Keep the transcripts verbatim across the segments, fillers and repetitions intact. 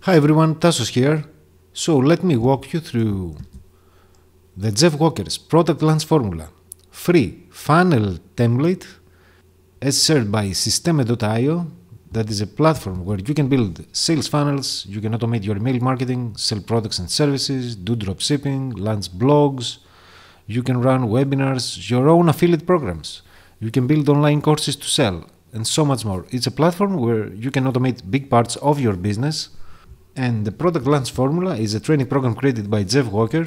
Hi everyone, Tassos here. So let me walk you through the Jeff Walker's product launch formula. Free funnel template as shared by Systeme dot i o. That is a platform where you can build sales funnels, you can automate your email marketing, sell products and services, do dropshipping, launch blogs, you can run webinars, your own affiliate programs, you can build online courses to sell, and so much more. It's a platform where you can automate big parts of your business. And the product launch formula is a training program created by Jeff Walker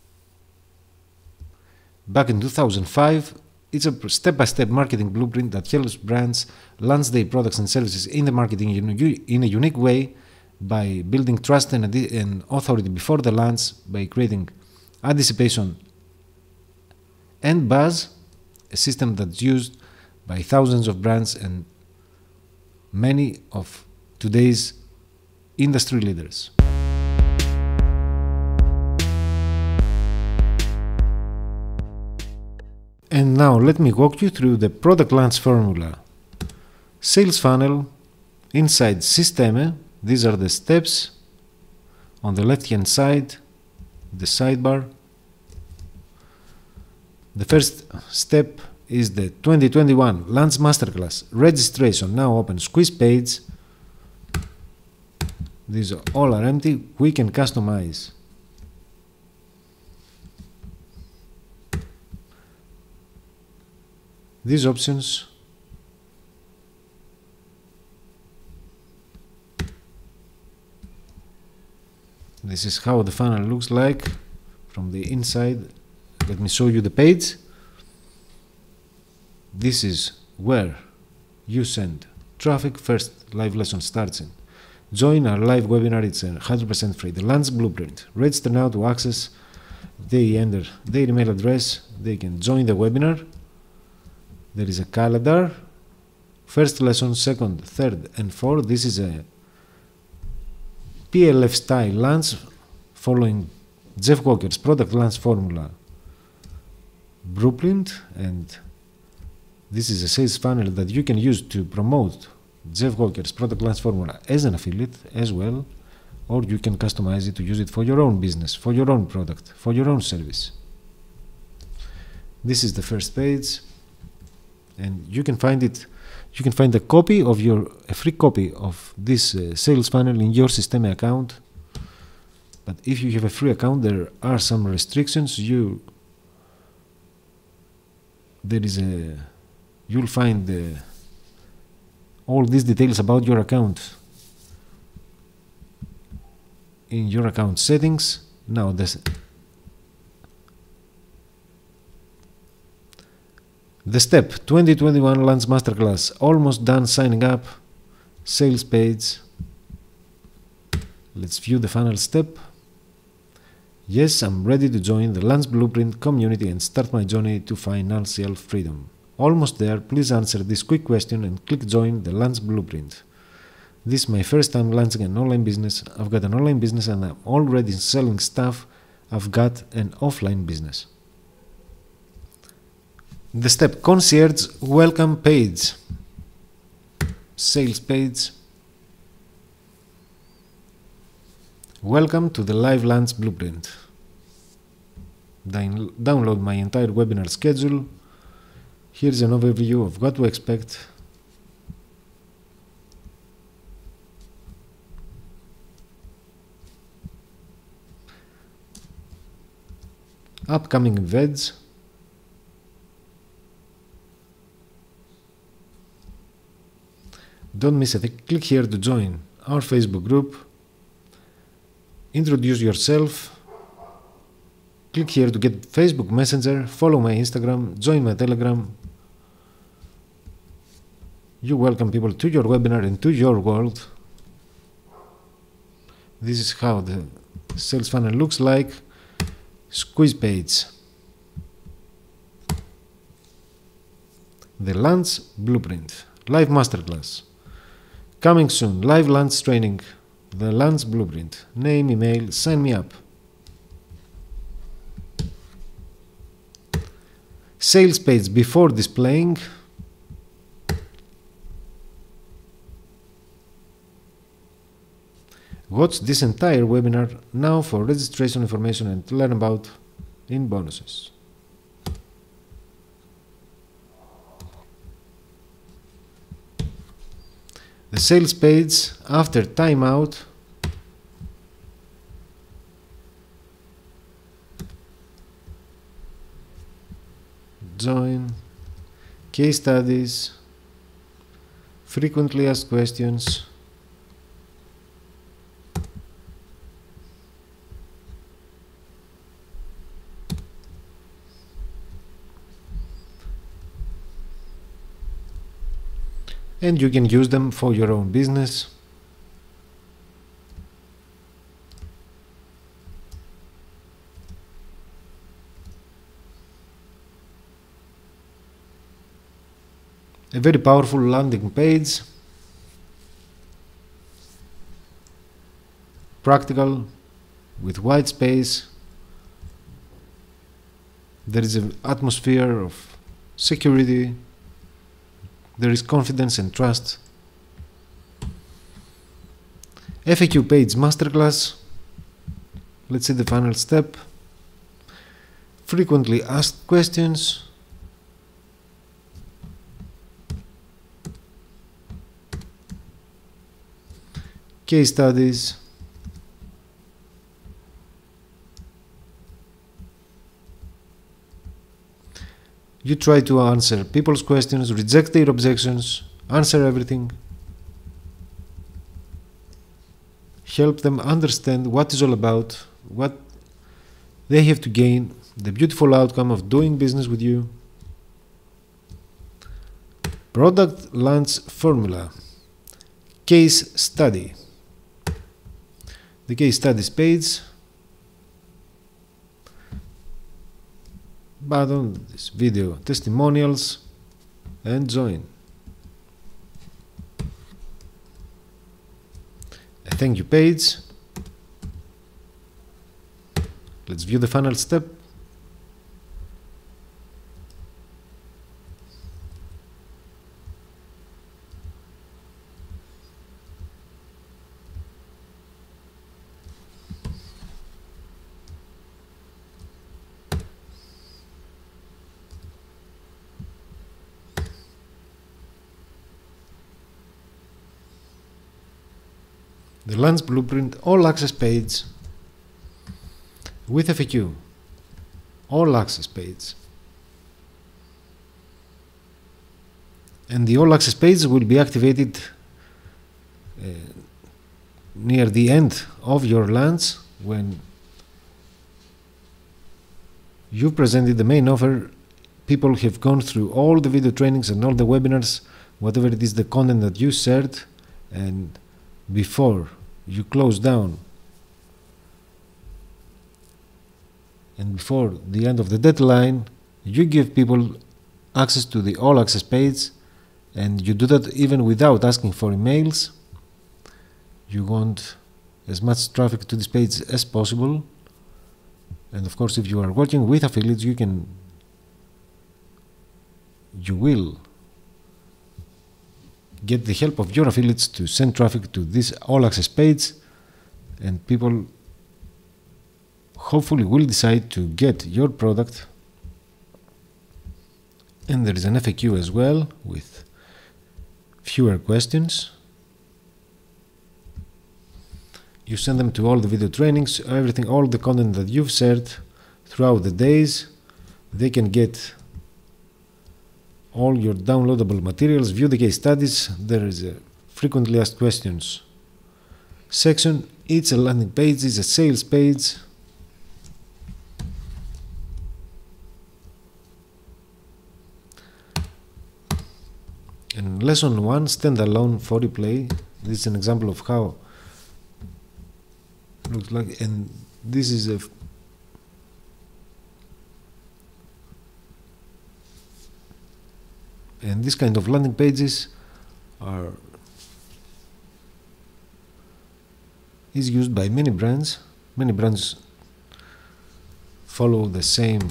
back in two thousand five. It's a step-by-step marketing blueprint that helps brands launch their products and services in the marketing in a unique way by building trust and authority before the launch, by creating anticipation and buzz, a system that's used by thousands of brands and many of today's industry leaders. And now let me walk you through the product launch formula. Sales funnel inside Systeme. These are the steps. On the left hand side, the sidebar. The first step is the twenty twenty-one Launch Masterclass registration now open squeeze page. These all are empty. We can customize these options. This is how the funnel looks like from the inside. Let me show you the page. This is where you send traffic. First live lesson starts in. Join our live webinar, it's one hundred percent free. The launch blueprint. Register now to access. They enter their email address. They can join the webinar. There is a calendar. First lesson, second, third, and fourth. This is a P L F style launch following Jeff Walker's product launch formula blueprint, and this is a sales funnel that you can use to promote Jeff Walker's product launch formula as an affiliate as well, or you can customize it to use it for your own business, for your own product, for your own service. This is the first page, and you can find it. You can find a copy of your a free copy of this uh, sales funnel in your Systeme account. But if you have a free account, there are some restrictions. You there is a you'll find the all these details about your account in your account settings. Now this the step twenty twenty-one Launch Masterclass, almost done signing up, sales page. Let's view the funnel step. Yes, I'm ready to join the Launch Blueprint community and start my journey to financial freedom. Almost there. Please answer this quick question and click join the Launch Blueprint. This is my first time launching an online business. I've got an online business and I'm already selling stuff. I've got an offline business. The step concierge welcome page, sales page. Welcome to the live launch blueprint. Download my entire webinar schedule. Here's an overview of what to expect. Upcoming events. Don't miss it. Click here to join our Facebook group. Introduce yourself. Click here to get Facebook Messenger. Follow my Instagram. Join my Telegram. You welcome people to your webinar and to your world. This is how the sales funnel looks like. Squeeze page. The launch blueprint. Live masterclass. Coming soon. Live launch training. The launch blueprint. Name, email, sign me up. Sales page before displaying. watch this entire webinar now for registration information and learn about in bonuses. The sales page after timeout join, case studies, frequently asked questions, and you can use them for your own business. A very powerful landing page, practical, with white space. There is an atmosphere of security. There is confidence and trust. F A Q page masterclass. Let's see the final step. Frequently asked questions. Case studies. You try to answer people's questions, reject their objections, answer everything, help them understand what it's all about, what they have to gain, the beautiful outcome of doing business with you. Product launch formula, case study. The case studies page, button, this video testimonials, and join. A thank you page. Let's view the final step. The launch blueprint all access page with F A Q, all access page. And the all access page will be activated uh, near the end of your launch when you've presented the main offer. People have gone through all the video trainings and all the webinars, whatever it is the content that you shared, and before you close down and before the end of the deadline, you give people access to the all access page, and you do that even without asking for emails. You want as much traffic to this page as possible, and of course if you are working with affiliates, you can you will get the help of your affiliates to send traffic to this all access page, and people hopefully will decide to get your product. And there is an F A Q as well with fewer questions. You send them to all the video trainings, everything, all the content that you've shared throughout the days. They can get all your downloadable materials, view the case studies. There is a frequently asked questions section. It's a landing page, it's a sales page. And lesson one, standalone for replay. This is an example of how it looks like, and this is a and this kind of landing pages are is used by many brands. Many brands follow the same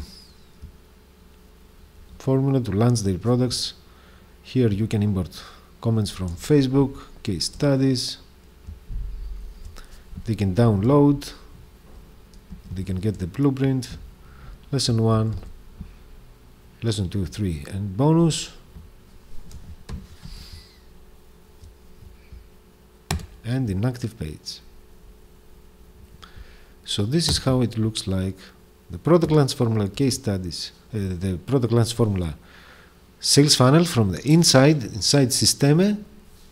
formula to launch their products. Here you can import comments from Facebook, case studies, They can download, they can get the blueprint, lesson one, lesson two, three, and bonus, and inactive page. So this is how it looks like. The product launch formula case studies, uh, the product launch formula sales funnel from the inside, inside Systeme.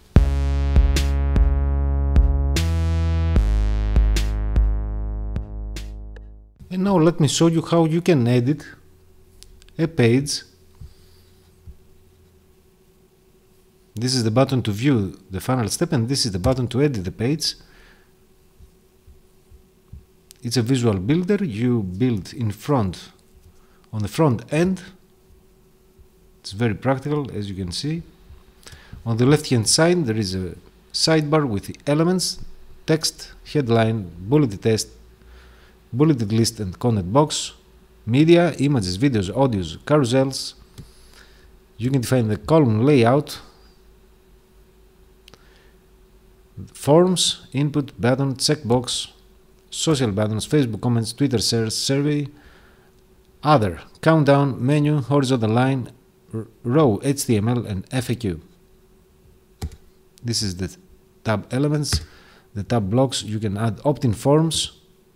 And now let me show you how you can edit a page. This is the button to view the funnel step, and this is the button to edit the page. It's a visual builder. You build in front, on the front end. It's very practical, as you can see. On the left hand side there is a sidebar with the elements, text, headline, bulleted text, bulleted list and content box, media, images, videos, audios, carousels. You can define the column layout, forms, input, button, checkbox, social buttons, Facebook comments, Twitter shares, survey, other, countdown, menu, horizontal line, row, H T M L, and F A Q. This is the tab elements, the tab blocks. You can add opt-in forms,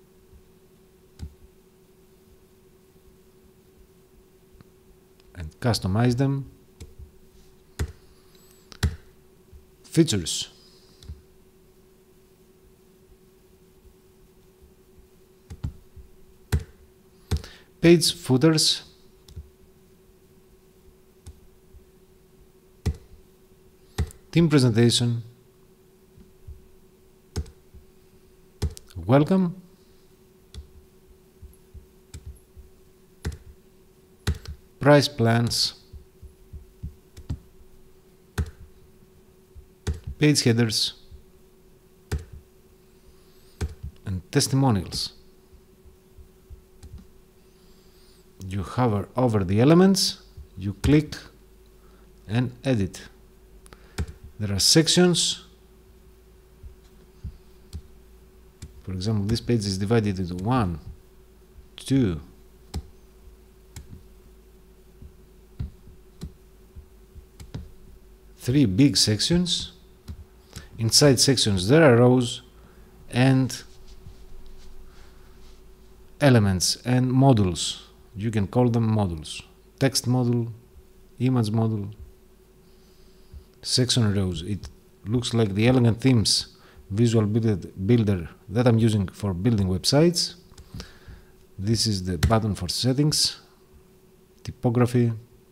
and customize them. Features. Page footers. Team presentation. Welcome. Price plans. Page headers. And testimonials. You hover over the elements, you click and edit. There are sections. For example, this page is divided into one, two, three big sections. Inside sections there are rows and elements and modules. You can call them modules. Text module, image module, section rows. It looks like the elegant themes visual builder that I'm using for building websites. This is the button for settings, typography,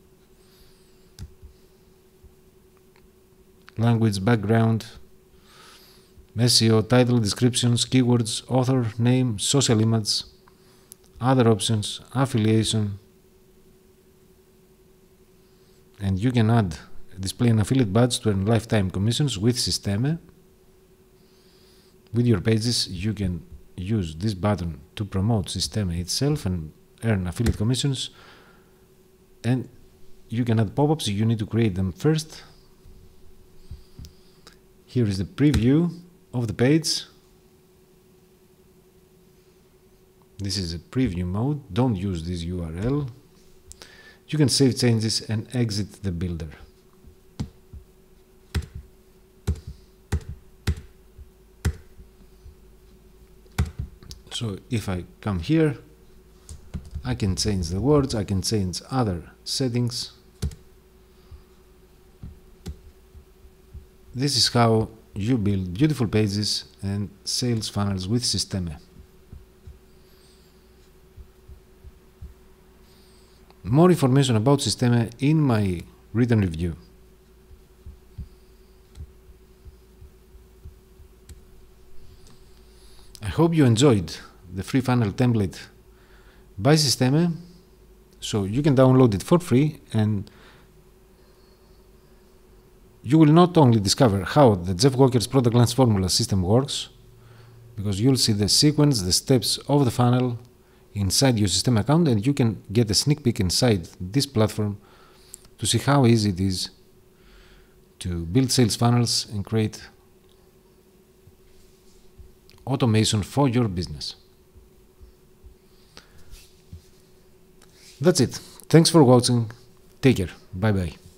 language, background, S E O, title, descriptions, keywords, author, name, social image, other options, affiliation, and you can add display an affiliate badge to earn lifetime commissions with Systeme. With your pages you can use this button to promote Systeme itself and earn affiliate commissions, and you can add pop-ups. You need to create them first. Here is the preview of the page. This is a preview mode. Don't use this U R L. You can save changes and exit the builder. So if I come here, I can change the words, I can change other settings. This is how you build beautiful pages and sales funnels with Systeme. More information about Systeme in my written review. I hope you enjoyed the free funnel template by Systeme. So you can download it for free, and you will not only discover how the Jeff Walker's product launch formula system works, because you'll see the sequence, the steps of the funnel inside your Systeme account, and you can get a sneak peek inside this platform to see how easy it is to build sales funnels and create automation for your business. That's it. Thanks for watching. Take care. Bye bye.